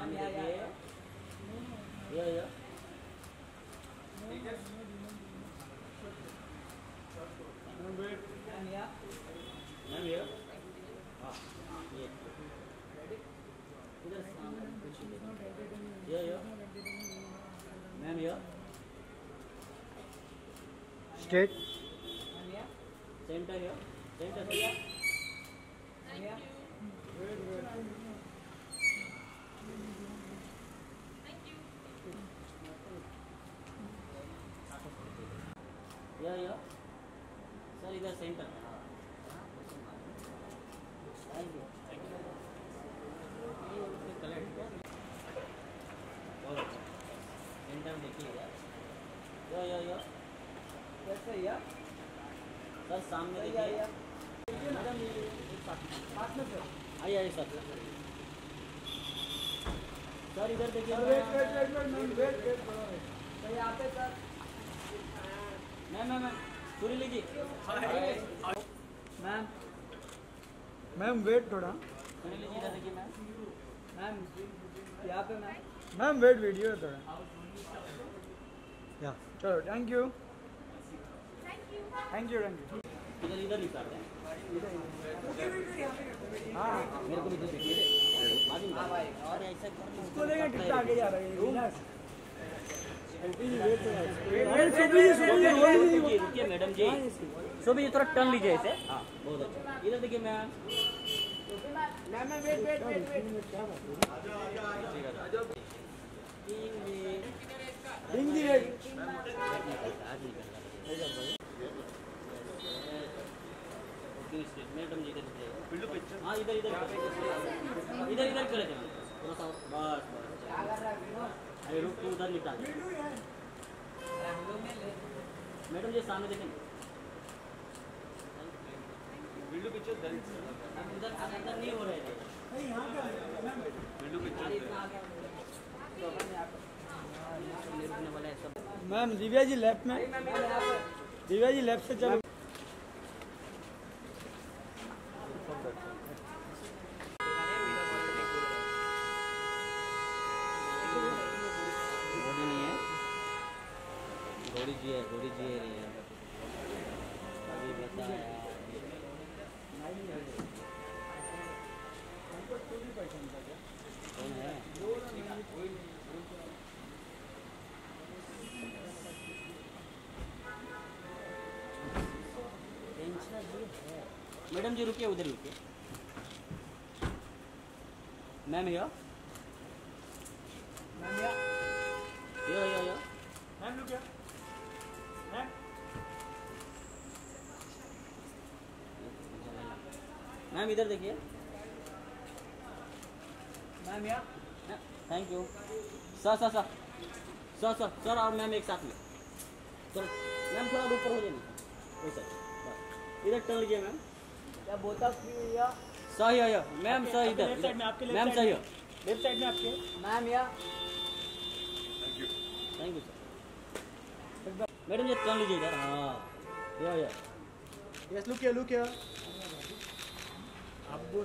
सामने देखिए, ये मैम ये हाँ ये इधर सामने कुछ ये मैम ये स्ट्रेट सेंटर ये सेंटर या सर इधर सेंटर सेंटर देखिएगा या कैसे या सर सामने देखिए मैडम ये साथ में सर आइए सर सर इधर देखिए वेट सर यहाँ पे सर मैम पूरी लीजिए मैम वेट थोड़ा पूरी लीजिए इधर देखिए मैम यहाँ पे मैम वेट वीडियो है थोड़ा या चलो थैंक यू इधर निकालते हैं हाँ मेरे को भी दे दीजिए हाँ भाई और ऐसा इसको लेकर कितना आगे जा रहा है रुकिए मैडम जी सो भी थोड़ा टर्न लीजिए इसे हाँ बहुत अच्छा इधर देखिए मैम मैडम जी इधर हाँ इधर करे थे थोड़ा सा बस अरे रुक तू उधर निकाल मैडम जी सामने देखें वीडियो पिक्चर अंदर नहीं हो रहे थे video picture ma'am Divya ji left में दिव्या जी लेफ्ट से चलो थोड़ी जी अभी बताया कौन है मैडम जी रुकिए उधर रुकिए मैम यो मैम रुकिए मैम इधर देखिए मैम या थैंक यू सर और मैम एक साथ में सर मैम थोड़ा ऊपर हो जाए वैसा इधर टर्न लीजिए मैम क्या बोता या सही है मैम सही इधर मैम सही है लेफ्ट साइड में आपके मैम या thank you sir madam ji turn लीजिए इधर हाँ या यस लुक हियर आप गुड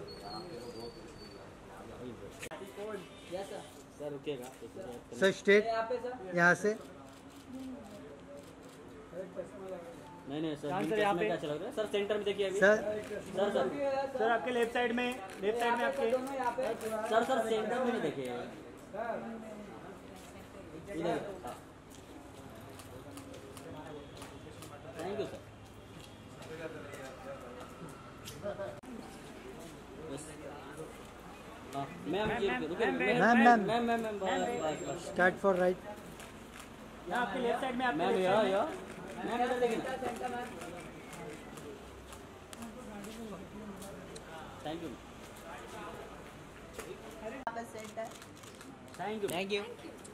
यस सर रुकिएगा सर स्ट्रेट यहाँ से नहीं सर यहाँ पे क्या चला रहा है सर सेंटर में देखिए अभी सर सर आपके लेफ्ट साइड में आपके सर सेंटर में देखिए इधर thank you sir ma'am start for right यहाँ आपके लेफ्ट साइड में मैम मैम इधर देखिए thank you thank you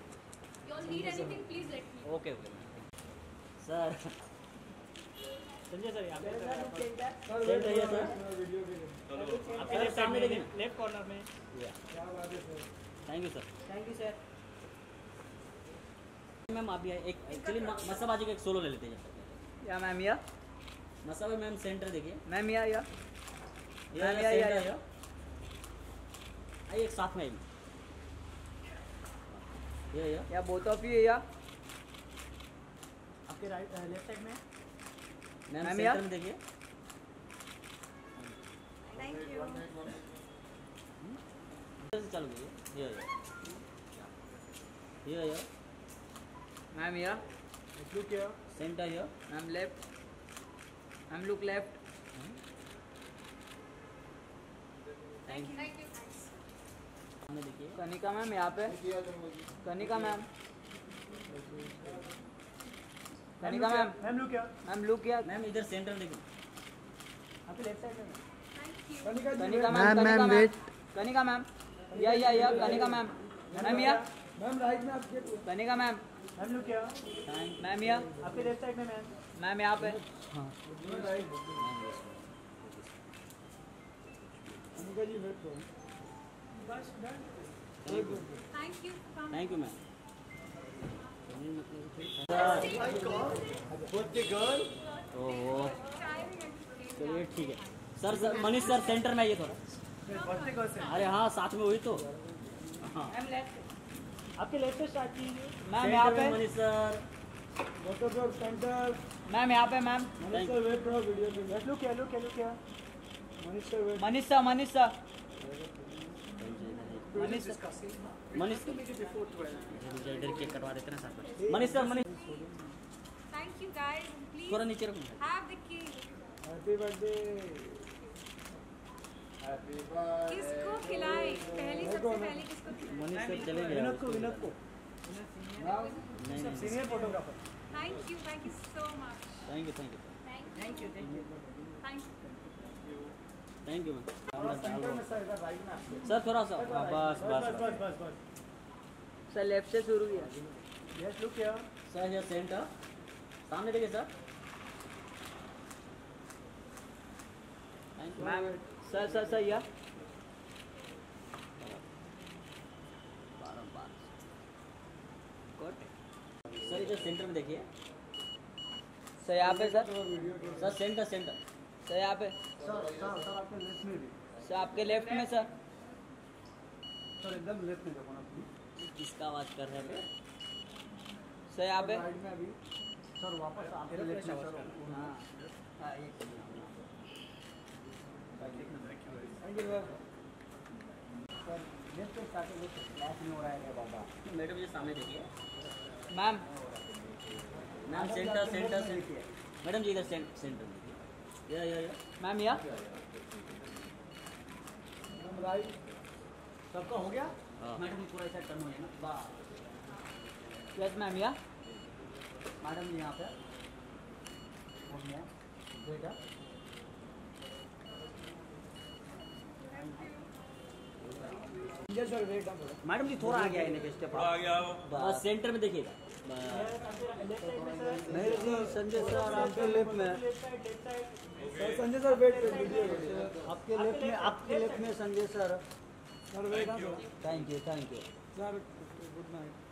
okay sir Sanjay sir यहाँ पे आपके लेफ्ट साइड में देखिए लेफ्ट कॉर्नर में थैंक यू सर मैम आप एक एक्चुअली मसाबाजी का एक सोलो ले लेते हैं या मैम या मसाबा मैम सेंटर देखिए मैम या या एक साथ में या बोथ ऑफ यू या आपके राइट लेफ्ट साइड में मैम मैम, सेंटर में देखिए थैंक यू इधर से चालू कीजिए या मैम या लुक हियर सेंटर या ma'am left ma'am look left thank you thank you सामने देखिए कनिका मैम यहाँ पे Kanika ma'am Kanika ma'am ma'am look here ma'am look या मैम इधर सेंटर देखिए आपके लेफ्ट साइड में thank you Kanika ma'am Kanika ma'am Kanika ma'am या कनिका मैम मैम या मैम राइट में आपके Kanika ma'am ma'am look here thank ma'am या आपके लेफ्ट साइड में मैम मैम यहाँ पे अनिका जी वेट करो thank you thank you ma'am ओहो चलिए ठीक है सर मनीष सर सेंटर में आइए थोड़ा अरे हाँ साथ में हुई तो हाँ आपके लेफ्ट से स्टार्ट कीजिए मैम यहाँ पे Manish sir doctor centre ma'am यहाँ पे मैम मनीष सर वेट करो वीडियो में look here Manish sir wait Manish sir Manish इधर केक कटवा देते ना साथ में Manish sir thank you guys please थोड़ा नीचे रखो have the cake happy birthday किसको खिलाए पहले सबसे पहले किसको खिलाए मनीष सर चले गए विनोद को नहीं senior photographer thank you so much thank you thank you thank you ma'am centre में सर इधर राइट में आपके सर थोड़ा सा हाँ, बस बस सर लेफ्ट से शुरू किया यस लुक हियर सर ये सेंटर सामने देखिए sir thank you ma'am sir या सर इधर सेंटर में देखिए सर यहाँ पे सर सेंटर सर यहाँ पे सर आपके लेफ्ट में भी सर आपके लेफ्ट में सर सर एकदम लेफ्ट में देखो ना प्लीज किसका आवाज कर रहे हैं सर यहाँ पे राइट में अभी सर वापस आपके लेफ्ट में सर हाँ सर लेफ्ट से स्टार्ट हो क्लास में हो रहा है बाबा मैडम जी सामने देखिए ma'am ma'am centre madam ji इधर सेंटर में या मैम या राइट सबका हो गया हाँ। मैडम जी पूरा ऐसा टर्न हो जाए ना वाह यस मैम या मैडम जी यहाँ पे हो गया बेटा सर वेट डाउन थोड़ा मैडम जी थोड़ा आगे आए स्टेप आ गया बस सेंटर में देखिएगा नहीं संजय सर आपके लेफ्ट में सर संजय सर वेट आपके लेफ्ट में Sanjay sir wait thank you sir good night